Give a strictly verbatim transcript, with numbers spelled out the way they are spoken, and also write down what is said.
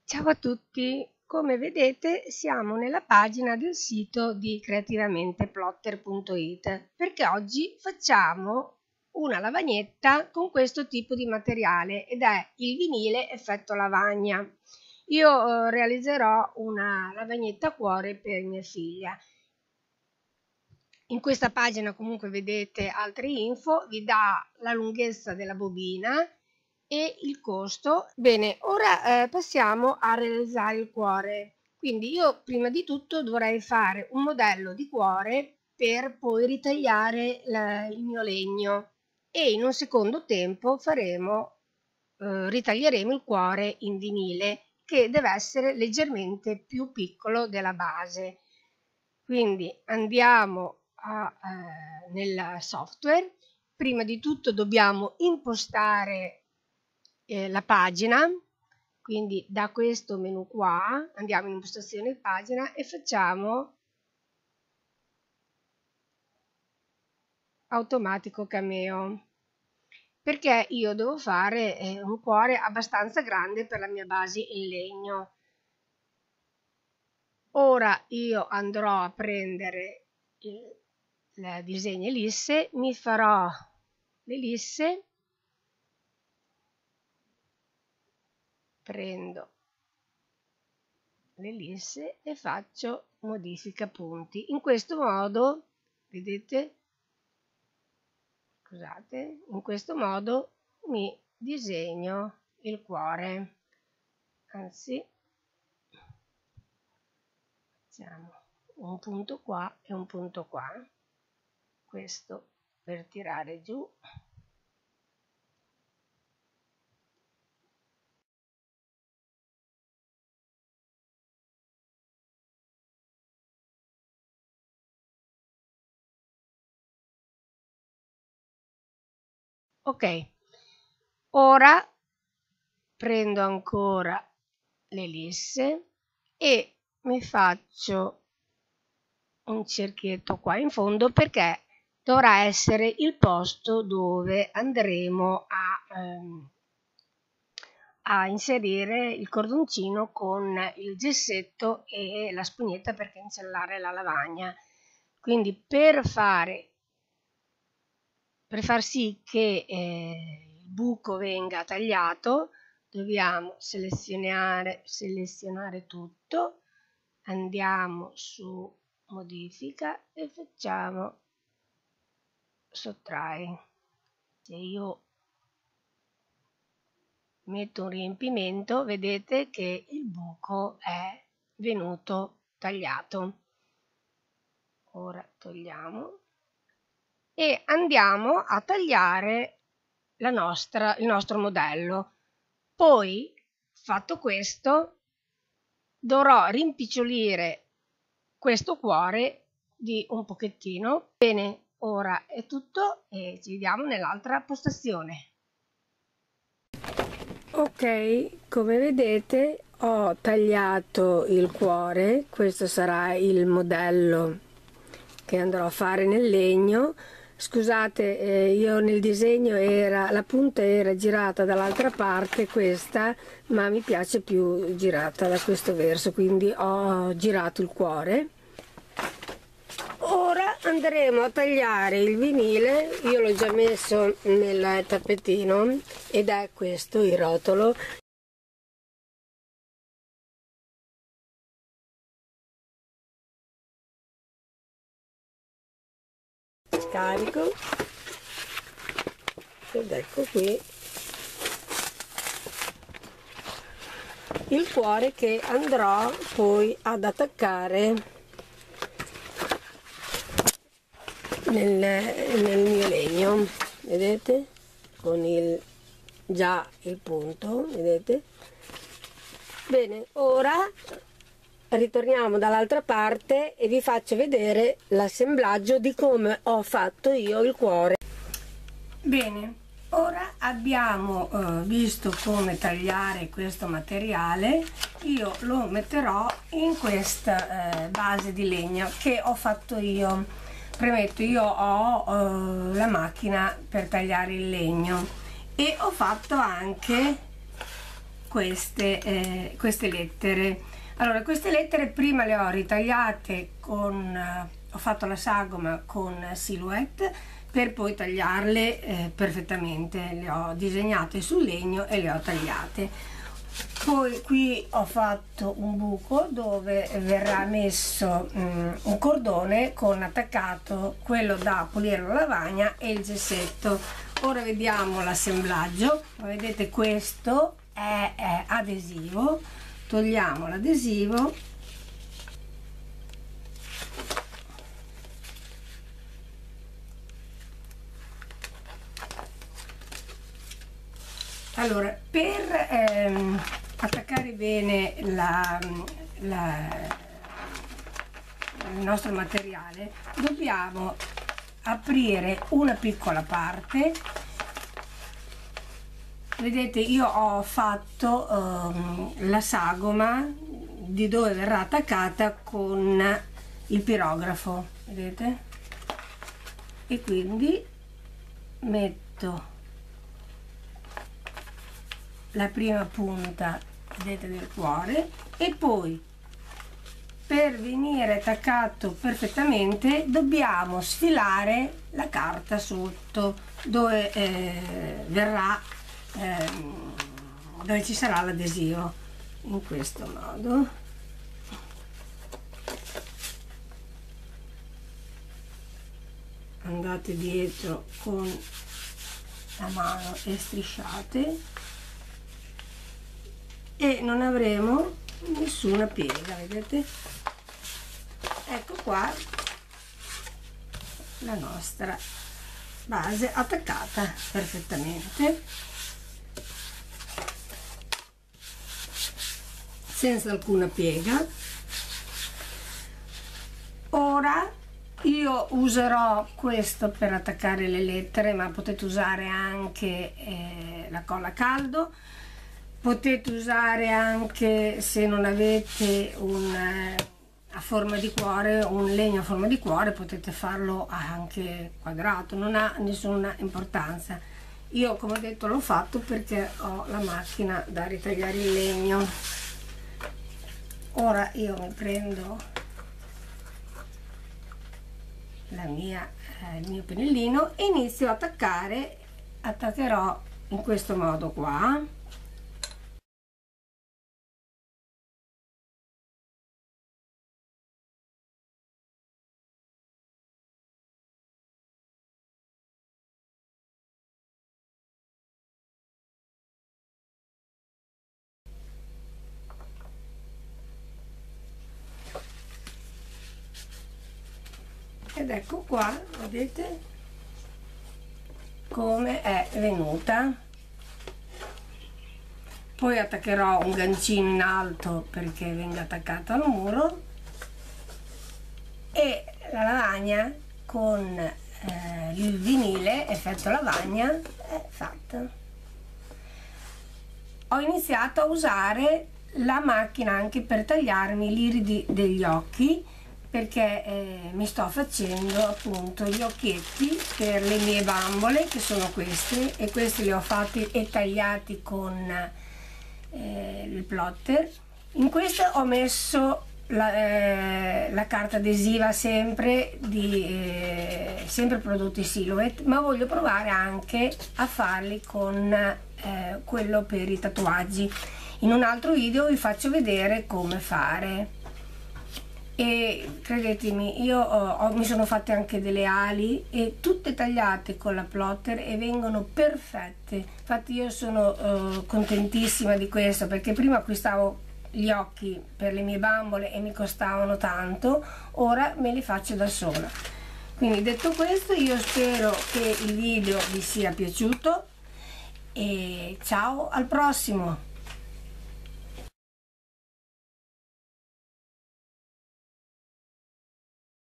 Ciao a tutti, come vedete siamo nella pagina del sito di creativamente plotter punto it perché oggi facciamo una lavagnetta con questo tipo di materiale ed è il vinile effetto lavagna. Io eh, realizzerò una lavagnetta a cuore per mia figlia. In questa pagina comunque vedete altre info, vi dà la lunghezza della bobina e il costo. Bene, ora eh, passiamo a realizzare il cuore. Quindi io prima di tutto dovrei fare un modello di cuore per poi ritagliare la, il mio legno e in un secondo tempo faremo, eh, ritaglieremo il cuore in vinile che deve essere leggermente più piccolo della base. Quindi andiamo a, eh, nel software. Prima di tutto dobbiamo impostare eh, la pagina, quindi da questo menu qua andiamo in impostazione pagina e facciamo automatico cameo, perché io devo fare eh, un cuore abbastanza grande per la mia base in legno. Ora io andrò a prendere il, il disegno ellisse, mi farò l'ellisse, prendo l'ellisse e faccio modifica punti. In questo modo, vedete, scusate, in questo modo mi disegno il cuore. Anzi, facciamo un punto qua e un punto qua. Questo per tirare giù. Ok, ora prendo ancora l'ellisse e mi faccio un cerchietto qua in fondo perché dovrà essere il posto dove andremo a, ehm, a inserire il cordoncino con il gessetto e la spugnetta per cancellare la lavagna. Quindi per fare per far sì che eh, il buco venga tagliato dobbiamo selezionare selezionare tutto, andiamo su modifica e facciamo sottrai. Se io metto un riempimento vedete che il buco è venuto tagliato. Ora togliamo e andiamo a tagliare la nostra, il nostro modello. Poi, fatto questo, dovrò rimpicciolire questo cuore di un pochettino. Bene, ora è tutto e ci vediamo nell'altra postazione. Ok, come vedete ho tagliato il cuore, questo sarà il modello che andrò a fare nel legno. Scusate, eh, io nel disegno era la punta era girata dall'altra parte, questa, ma mi piace più girata da questo verso, quindi ho girato il cuore. Ora andremo a tagliare il vinile, io l'ho già messo nel tappetino ed è questo il rotolo. Scarico ed ecco qui il cuore che andrò poi ad attaccare nel, nel mio legno, vedete, con il già il punto, vedete. Bene, ora ritorniamo dall'altra parte e vi faccio vedere l'assemblaggio di come ho fatto io il cuore. Bene, ora abbiamo eh, visto come tagliare questo materiale. Io lo metterò in questa eh, base di legno che ho fatto io. Premetto, io ho eh, la macchina per tagliare il legno e ho fatto anche queste, eh, queste lettere. Allora, queste lettere prima le ho ritagliate con, eh, ho fatto la sagoma con silhouette per poi tagliarle eh, perfettamente, le ho disegnate sul legno e le ho tagliate. Poi qui ho fatto un buco dove verrà messo um, un cordone con attaccato quello da pulire la lavagna e il gessetto. Ora vediamo l'assemblaggio. Vedete, questo è, è adesivo. Togliamo l'adesivo, allora per ehm, attaccare bene la, la, il nostro materiale dobbiamo aprire una piccola parte. Vedete, io ho fatto um, la sagoma di dove verrà attaccata con il pirografo, vedete? E quindi metto la prima punta, vedete, del cuore, e poi per venire attaccato perfettamente dobbiamo sfilare la carta sotto dove eh, verrà Ehm, dove ci sarà l'adesivo, in questo modo. Andate dietro con la mano e strisciate e non avremo nessuna piega, vedete? Ecco qua la nostra base attaccata perfettamente, senza alcuna piega. Ora io userò questo per attaccare le lettere, ma potete usare anche eh, la colla a caldo, potete usare anche, se non avete un eh, a forma di cuore, un legno a forma di cuore, potete farlo anche quadrato, non ha nessuna importanza. Io, come ho detto, l'ho fatto perché ho la macchina da ritagliare il legno. Ora io mi prendo la mia, eh, il mio pennellino e inizio a attaccare. Attaccherò in questo modo qua. Ed ecco qua, vedete come è venuta. Poi attaccherò un gancino in alto perché venga attaccato al muro e la lavagna con eh, il vinile effetto lavagna è fatta. Ho iniziato a usare la macchina anche per tagliarmi l'iridi degli occhi, perché eh, mi sto facendo appunto gli occhietti per le mie bambole, che sono questi, e questi li ho fatti e tagliati con eh, il plotter. In questo ho messo la, eh, la carta adesiva sempre di eh, sempre prodotti Silhouette, ma voglio provare anche a farli con eh, quello per i tatuaggi. In un altro video vi faccio vedere come fare. E credetemi, io ho, ho, mi sono fatte anche delle ali e tutte tagliate con la plotter e vengono perfette. Infatti io sono uh, contentissima di questo, perché prima acquistavo gli occhi per le mie bambole e mi costavano tanto, ora me li faccio da sola. Quindi, detto questo, io spero che il video vi sia piaciuto e ciao, al prossimo!